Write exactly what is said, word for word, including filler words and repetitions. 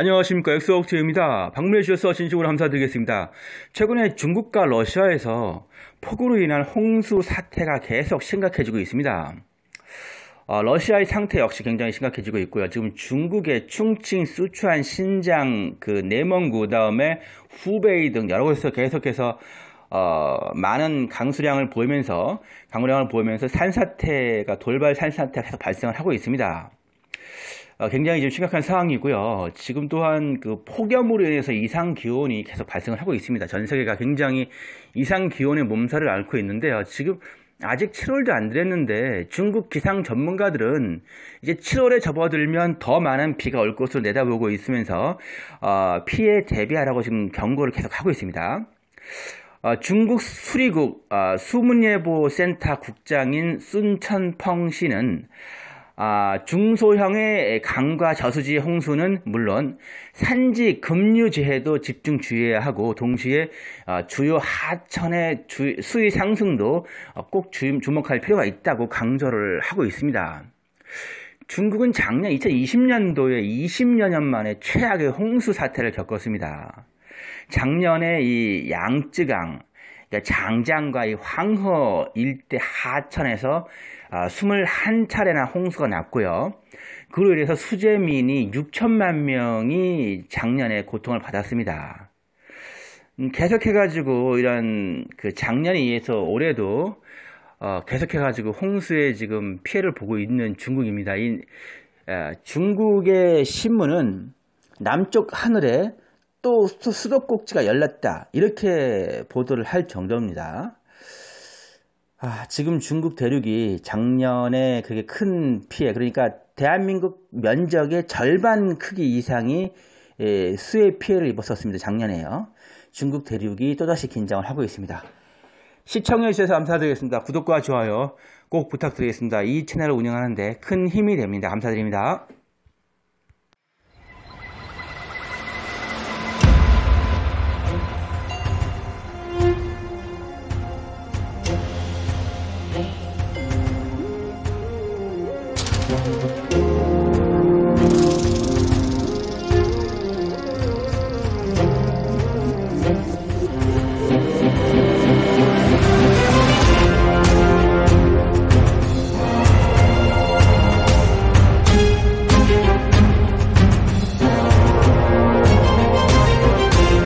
안녕하십니까, 엑소옥트입니다. 방문해 주셔서 진심으로 감사드리겠습니다. 최근에 중국과 러시아에서 폭우로 인한 홍수 사태가 계속 심각해지고 있습니다. 어, 러시아의 상태 역시 굉장히 심각해지고 있고요. 지금 중국의 충칭, 수추안, 신장, 그 내몽구, 다음에 후베이 등 여러 곳에서 계속해서 어, 많은 강수량을 보이면서 강우량을 보이면서 산사태가 돌발 산사태가 계속 발생을 하고 있습니다. 어, 굉장히 좀 심각한 상황이고요. 지금 또한 그 폭염으로 인해서 이상 기온이 계속 발생을 하고 있습니다. 전 세계가 굉장히 이상 기온의 몸살을 앓고 있는데요. 지금 아직 칠월도 안 됐는데 중국 기상 전문가들은 이제 칠월에 접어들면 더 많은 비가 올 것으로 내다보고 있으면서 어, 피해 대비하라고 지금 경고를 계속 하고 있습니다. 어, 중국 수리국 어, 수문예보센터 국장인 순천펑 씨는 아, 중소형의 강과 저수지 홍수는 물론 산지 급류지해도 집중 주의해야 하고, 동시에 어, 주요 하천의 주, 수위 상승도 어, 꼭 주, 주목할 필요가 있다고 강조를 하고 있습니다. 중국은 작년 이천이십 년도에 이십 년 만에 최악의 홍수 사태를 겪었습니다. 작년에 이 양쯔강, 그러니까 장장과 이 황허 일대 하천에서 아, 이십일 차례나 홍수가 났고요. 그로 인해서 수재민이 육천만 명이 작년에 고통을 받았습니다. 음, 계속해가지고 이런 그 작년에 의해서 올해도 어, 계속해가지고 홍수에 지금 피해를 보고 있는 중국입니다. 이, 에, 중국의 신문은 남쪽 하늘에 또 수도꼭지가 열렸다, 이렇게 보도를 할 정도입니다. 아, 지금 중국 대륙이 작년에 그게 큰 피해, 그러니까 대한민국 면적의 절반 크기 이상이 예, 수해 피해를 입었었습니다. 작년에요. 중국 대륙이 또다시 긴장을 하고 있습니다. 시청해 주셔서 감사드리겠습니다. 구독과 좋아요 꼭 부탁드리겠습니다. 이 채널을 운영하는데 큰 힘이 됩니다. 감사드립니다.